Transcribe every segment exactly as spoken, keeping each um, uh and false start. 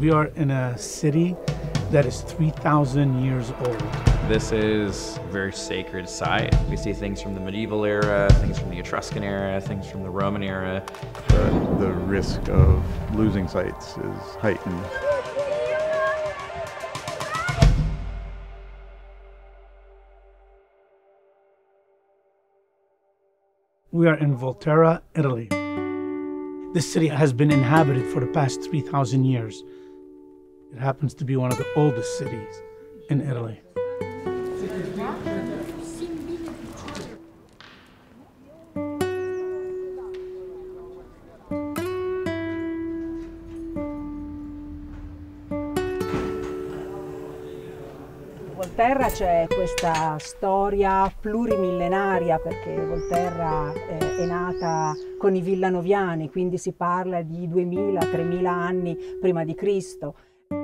We are in a city that is three thousand years old. This is a very sacred site. We see things from the medieval era, things from the Etruscan era, things from the Roman era. The, the risk of losing sites is heightened. We are in Volterra, Italy. This city has been inhabited for the past three thousand years. It happens to be one of the oldest cities in Italy. Volterra c'è questa storia plurimillenaria, perché Volterra eh, è nata con i villanoviani, quindi si parla di duemila tremila anni prima di Cristo.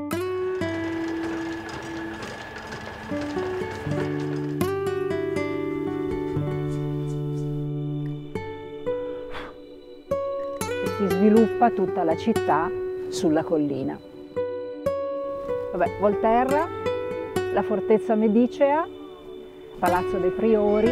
Si sviluppa tutta la città sulla collina. Vabbè, Volterra, la fortezza medicea, Palazzo dei Priori.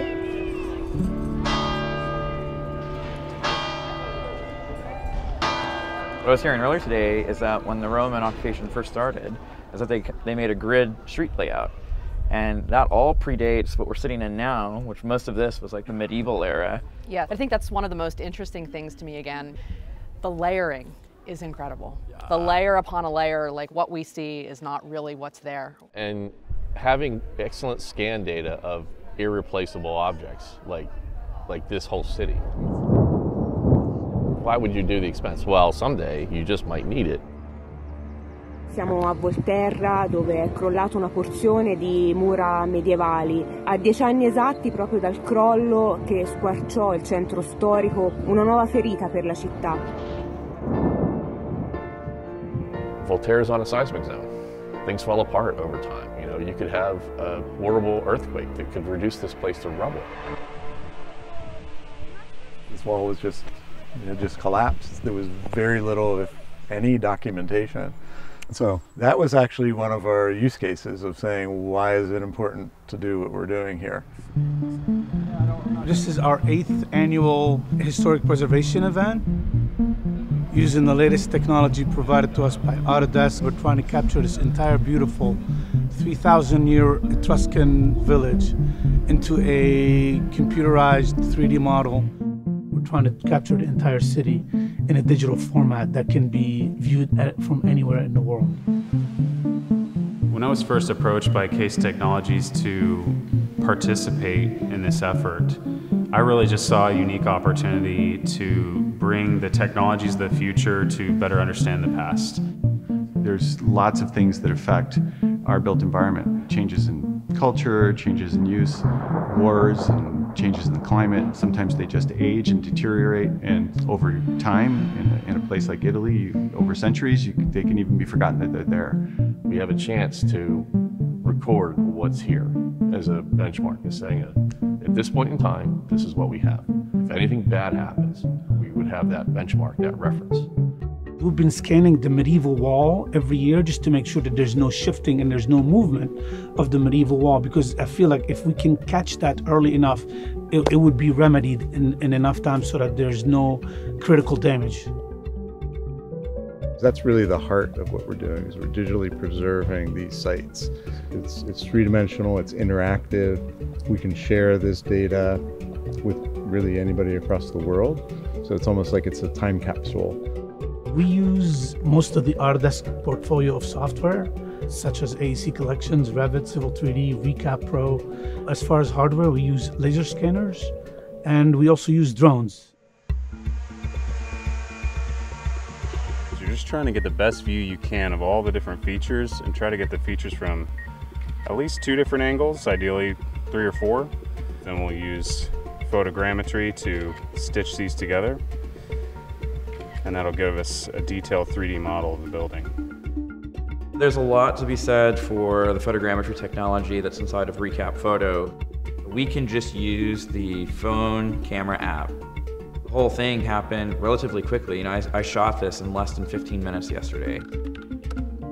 What I was hearing earlier today is that when the Roman occupation first started, is that they, they made a grid street layout. And that all predates what we're sitting in now, which most of this was like the medieval era. Yeah, I think that's one of the most interesting things to me again. The layering is incredible. Yeah. The layer upon a layer, like what we see is not really what's there. And having excellent scan data of irreplaceable objects, like, like this whole city. Why would you do the expense? Well, someday you just might need it. Siamo a Volterra, dove è crollata una porzione di mura medievali. A dieci anni esatti, proprio dal crollo che squarciò il centro storico, una nuova ferita per la città. Volterra is on a seismic zone. Things fall apart over time. You know, you could have a horrible earthquake that could reduce this place to rubble. This wall was just, it just collapsed. There was very little, if any, documentation. So that was actually one of our use cases of saying, why is it important to do what we're doing here? This is our eighth annual historic preservation event. Using the latest technology provided to us by Autodesk, we're trying to capture this entire beautiful three thousand year Etruscan village into a computerized three D model. We're trying to capture the entire city in a digital format that can be viewed at, from anywhere in the world. When I was first approached by Case Technologies to participate in this effort, I really just saw a unique opportunity to bring the technologies of the future to better understand the past. There's lots of things that affect our built environment. Changes in culture, changes in use, wars, and changes in the climate. Sometimes they just age and deteriorate, and over time, in a, in a place like Italy, you, over centuries, you, they can even be forgotten that they're there. We have a chance to record what's here as a benchmark, as saying, uh, at this point in time, this is what we have. If anything bad happens, we would have that benchmark, that reference. We've been scanning the medieval wall every year just to make sure that there's no shifting and there's no movement of the medieval wall, because I feel like if we can catch that early enough, it, it would be remedied in, in enough time so that there's no critical damage. That's really the heart of what we're doing, is we're digitally preserving these sites. It's, it's three-dimensional, it's interactive. We can share this data with really anybody across the world. So it's almost like it's a time capsule. We use most of the Autodesk portfolio of software, such as A E C Collections, Revit, Civil three D, Recap Pro. As far as hardware, we use laser scanners, and we also use drones. You're just trying to get the best view you can of all the different features and try to get the features from at least two different angles, ideally three or four. Then we'll use photogrammetry to stitch these together, and that'll give us a detailed three D model of the building. There's a lot to be said for the photogrammetry technology that's inside of Recap Photo. We can just use the phone camera app. The whole thing happened relatively quickly. You know, I, I shot this in less than fifteen minutes yesterday.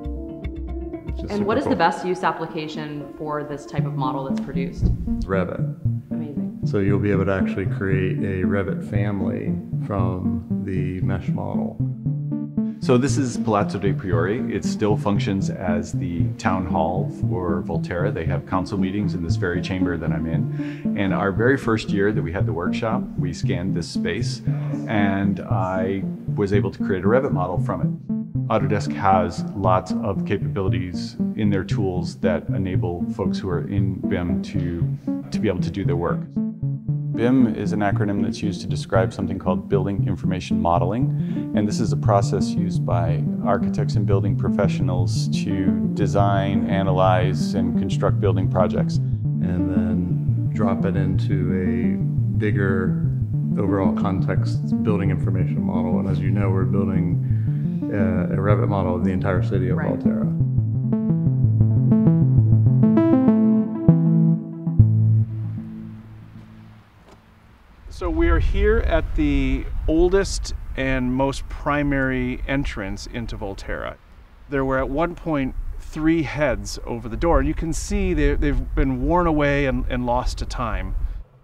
which is And super what is cool. the best use application for this type of model that's produced? Revit. Amazing. So you'll be able to actually create a Revit family from the mesh model. So this is Palazzo dei Priori. It still functions as the town hall for Volterra. They have council meetings in this very chamber that I'm in. And our very first year that we had the workshop, we scanned this space and I was able to create a Revit model from it. Autodesk has lots of capabilities in their tools that enable folks who are in B I M to, to be able to do their work. B I M is an acronym that's used to describe something called building information modeling, and this is a process used by architects and building professionals to design, analyze, and construct building projects. And then drop it into a bigger overall context building information model. And as you know, we're building uh, a Revit model of the entire city of Right. Volterra. So we are here at the oldest and most primary entrance into Volterra. There were at one point three heads over the door, and you can see they, they've been worn away and, and lost to time.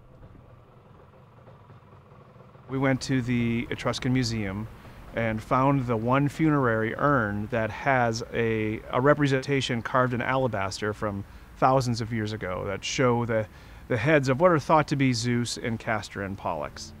We went to the Etruscan Museum and found the one funerary urn that has a, a representation carved in alabaster from thousands of years ago that show the the heads of what are thought to be Zeus and Castor and Pollux.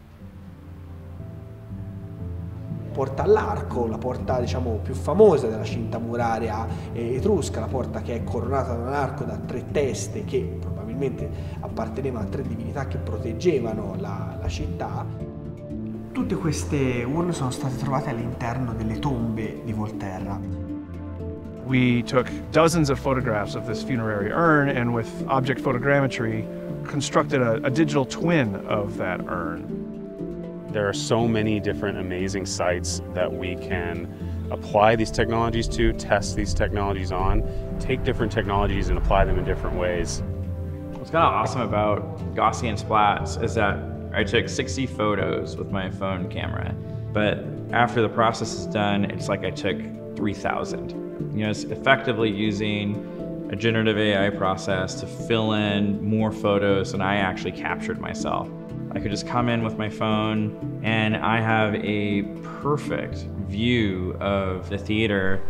Porta all'arco, la porta diciamo più famosa della cinta muraria etrusca, la porta che è coronata da un arco da tre teste che probabilmente appartenevano a tre divinità che proteggevano la, la città. Tutte queste urne sono state trovate all'interno delle tombe di Volterra. We took dozens of photographs of this funerary urn and with object photogrammetry constructed a, a digital twin of that urn. There are so many different amazing sites that we can apply these technologies to, test these technologies on, take different technologies and apply them in different ways. What's kind of awesome about Gaussian splats is that I took sixty photos with my phone camera, but after the process is done, it's like I took three thousand. You know, it's effectively using a generative A I process to fill in more photos than I actually captured myself. I could just come in with my phone and I have a perfect view of the theater.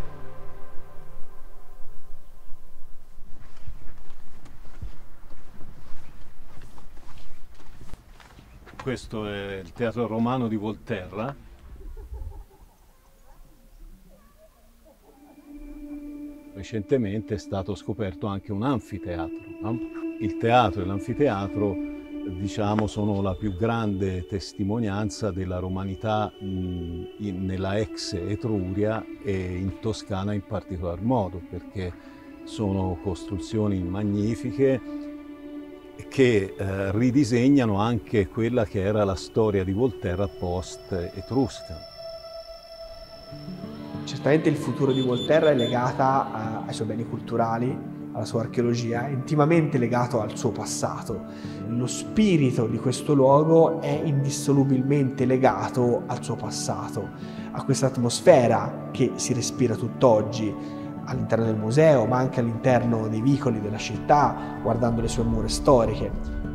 Questo è il teatro romano di Volterra. Recentemente è stato scoperto anche un anfiteatro. No? Il teatro e l'anfiteatro, diciamo, sono la più grande testimonianza della romanità mh, in, nella ex Etruria e in Toscana in particolar modo, perché sono costruzioni magnifiche che eh, ridisegnano anche quella che era la storia di Volterra post-etrusca. Certamente il futuro di Volterra è legata ai suoi beni culturali, alla sua archeologia, è intimamente legato al suo passato. Lo spirito di questo luogo è indissolubilmente legato al suo passato, a questa atmosfera che si respira tutt'oggi all'interno del museo, ma anche all'interno dei vicoli della città, guardando le sue mura storiche.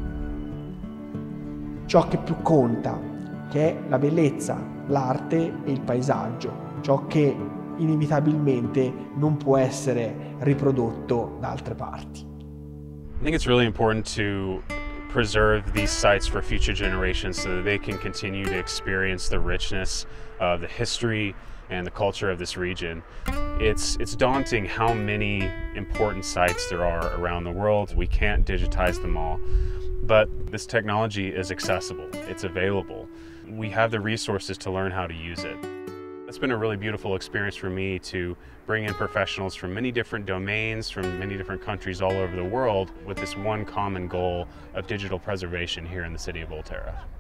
Ciò che più conta, che è la bellezza, l'arte e il paesaggio, ciò che inevitabilmente non può essere riprodotto da altre parti. I think it's really important to preserve these sites for future generations so that they can continue to experience the richness of the history and the culture of this region. It's, it's daunting how many important sites there are around the world. We can't digitize them all, but this technology is accessible, it's available. We have the resources to learn how to use it. It's been a really beautiful experience for me to bring in professionals from many different domains, from many different countries all over the world with this one common goal of digital preservation here in the city of Volterra.